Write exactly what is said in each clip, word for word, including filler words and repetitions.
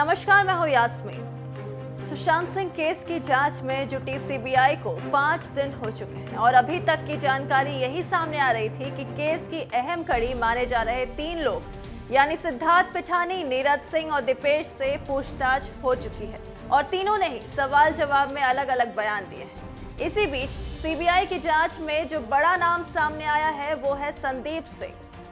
नमस्कार, मैं हूं यास्मीन। सुशांत सिंह केस की जांच में जुटी सीबीआई को पांच दिन हो चुके हैं और अभी तक की जानकारी यही सामने आ रही थी कि केस की अहम कड़ी माने जा रहे तीन लोग यानी सिद्धार्थ पिठानी, नीरज सिंह और दीपेश से पूछताछ हो चुकी है और तीनों ने ही सवाल जवाब में अलग अलग बयान दिए हैं। इसी बीच सीबीआई की जांच में जो बड़ा नाम सामने आया है वो है संदीप सिंह।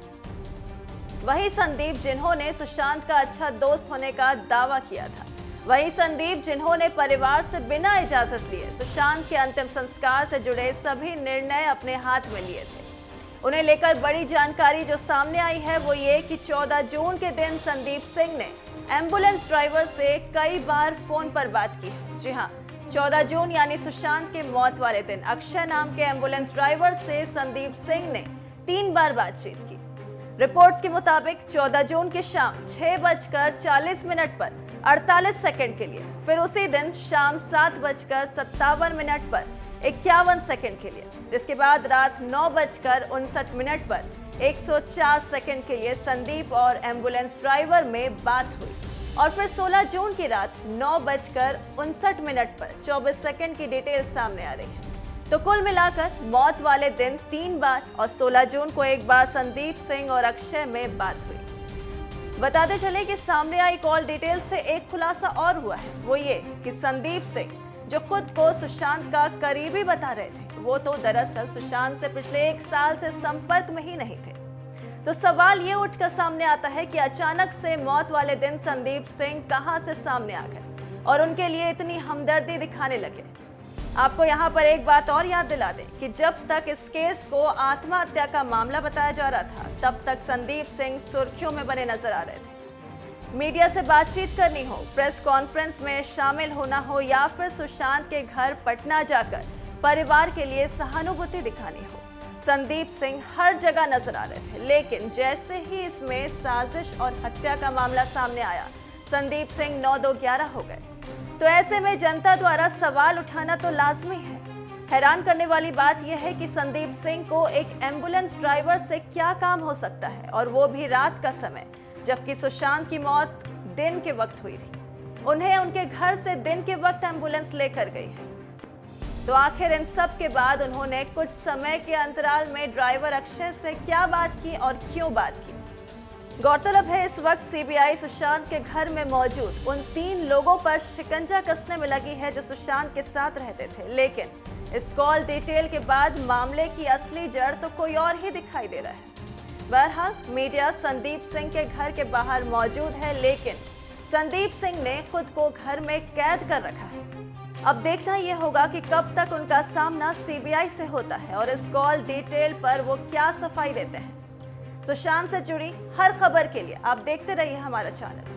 वही संदीप जिन्होंने सुशांत का अच्छा दोस्त होने का दावा किया था, वही संदीप जिन्होंने परिवार से बिना इजाजत लिए सुशांत के अंतिम संस्कार से जुड़े सभी निर्णय अपने हाथ में लिए थे। उन्हें लेकर बड़ी जानकारी जो सामने आई है वो ये कि चौदह जून के दिन संदीप सिंह ने एम्बुलेंस ड्राइवर से कई बार फोन पर बात की है। जी हाँ, चौदह जून यानी सुशांत के मौत वाले दिन अक्षय नाम के एम्बुलेंस ड्राइवर से संदीप सिंह ने तीन बार बातचीत की। रिपोर्ट्स के मुताबिक चौदह जून की शाम छह बजकर चालीस मिनट पर अड़तालीस सेकंड के लिए, फिर उसी दिन शाम सात बजकर सत्तावन मिनट पर इक्यावन सेकंड के लिए, इसके बाद रात नौ बजकर उनसठ मिनट पर एक सौ चार सेकंड के लिए संदीप और एम्बुलेंस ड्राइवर में बात हुई और फिर सोलह जून की रात नौ बजकर उनसठ मिनट पर चौबीस सेकंड की डिटेल सामने आ रही है। तो कुल मिलाकर मौत वाले दिन तीन बार और सोलह जून को एक बार संदीप सिंह और अक्षय में बात हुई। बताते चले कि सामने आई कॉल डिटेल से एक खुलासा और हुआ है, वो ये कि संदीप सिंह जो खुद को सुशांत का करीबी बता रहे थे, वो तो दरअसल सुशांत से पिछले एक साल से संपर्क में ही नहीं थे। तो सवाल ये उठकर सामने आता है कि अचानक से मौत वाले दिन संदीप सिंह कहां से सामने आ गए और उनके लिए इतनी हमदर्दी दिखाने लगे। आपको यहाँ पर एक बात और याद दिला दें कि जब तक इस केस को आत्महत्या का मामला बताया जा रहा था, तब तक संदीप सिंह सुर्खियों में बने नजर आ रहे थे। मीडिया से बातचीत करनी हो, प्रेस कॉन्फ्रेंस में शामिल होना हो या फिर सुशांत के घर पटना जाकर परिवार के लिए सहानुभूति दिखानी हो, संदीप सिंह हर जगह नजर आ रहे थे। लेकिन जैसे ही इसमें साजिश और हत्या का मामला सामने आया, संदीप सिंह नौ दो ग्यारह हो गए। तो ऐसे में जनता द्वारा सवाल उठाना तो लाजमी है। हैरान करने वाली बात यह है कि संदीप सिंह को एक एम्बुलेंस ड्राइवर से क्या काम हो सकता है, और वो भी रात का समय, जबकि सुशांत की मौत दिन के वक्त हुई थी। उन्हें उनके घर से दिन के वक्त एम्बुलेंस लेकर गई है। तो आखिर इन सब के बाद उन्होंने कुछ समय के अंतराल में ड्राइवर अक्षय से क्या बात की और क्यों बात की। गौरतलब है इस वक्त सीबीआई सुशांत के घर में मौजूद उन तीन लोगों पर शिकंजा कसने में लगी है जो सुशांत के साथ रहते थे। लेकिन इस कॉल डिटेल के बाद मामले की असली जड़ तो कोई और ही दिखाई दे रहा है। बहरहाल मीडिया संदीप सिंह के घर के बाहर मौजूद है, लेकिन संदीप सिंह ने खुद को घर में कैद कर रखा है। अब देखना यह होगा कि कब तक उनका सामना सीबीआई से होता है और इस कॉल डिटेल पर वो क्या सफाई देते हैं। सुशांत से जुड़ी हर खबर के लिए आप देखते रहिए हमारा चैनल।